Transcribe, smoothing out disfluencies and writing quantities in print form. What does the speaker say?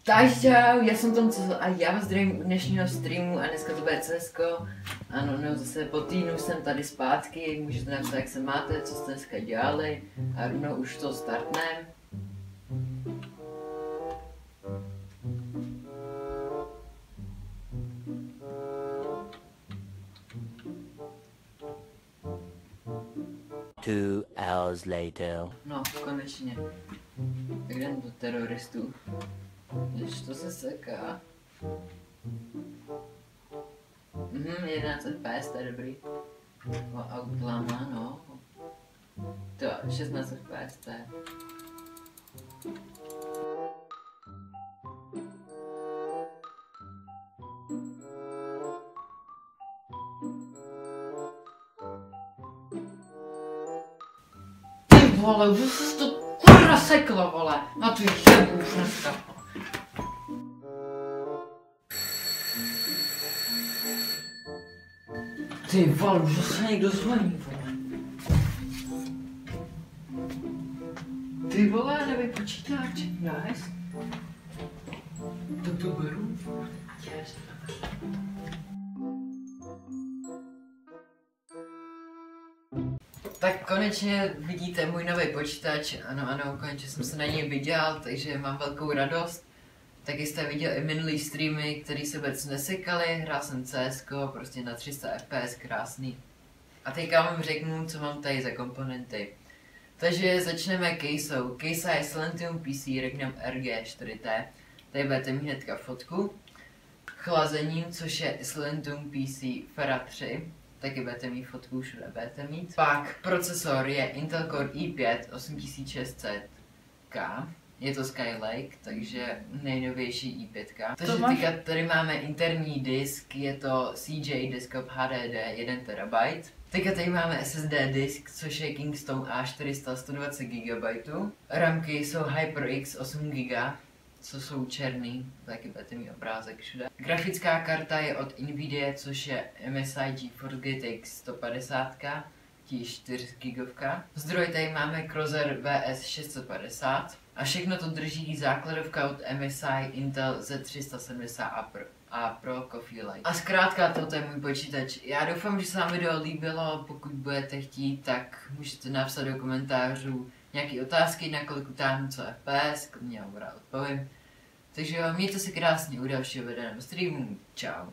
Takže čau, já jsem Tomco a já vás zdravím u dnešního streamu a dneska to bude CSko. Ano, no zase po týdnu jsem tady zpátky, můžete napsat jak se máte, co jste dneska dělali a rovnou už to startnem. Two hours later. No, konečně. Tak jdem do teroristů. Než to se seká. 11 FPS, to je dobrý. O, Outlama, no. To, 16 FPS, to je. Ty vole, už se to kurva seklo, vole. Na tu jebu už dneska. Ty vole, už se někdo zvoní, vole. Ty vole, nevím počítač, nice. To beru. Yes. Tak konečně vidíte můj nový počítač, ano, konečně jsem se na něj vydělal, takže mám velkou radost. Taky jste viděl i minulý streamy, které se vůbec nesekaly, hrál jsem CSko, prostě na 300 FPS, krásný. A teďka vám řeknu, co mám tady za komponenty. Takže začneme caseou. Case je Silentium PC Regnum RG4T, tady budete mít hnedka fotku. Chlazením, což je Silentium PC Fera 3, taky budete mít fotku, všude budete mít. Pak procesor je Intel Core i5 8600K. Je to Skylake, takže nejnovější i5. Takže teďka tady máme interní disk, je to CJ Desktop HDD 1 TB. Teďka tady máme SSD disk, což je Kingston A400 120 GB. Ramky jsou HyperX 8 GB, co jsou černý, taky budete mít obrázek všude. Grafická karta je od Nvidia, což je MSI GeForce GTX 150, 4 GB. Zdroj tady máme Crozer VS 650 a všechno to drží základovka od MSI Intel Z370 a Pro Coffee Lite. A zkrátka toto je můj počítač. Já doufám, že se vám video líbilo, pokud budete chtít, tak můžete napsat do komentářů nějaké otázky, na kolik utáhnu co FPS, klidně vám rád odpovím. Takže jo, mějte se krásně u dalšího videa nebo streamu. Čau.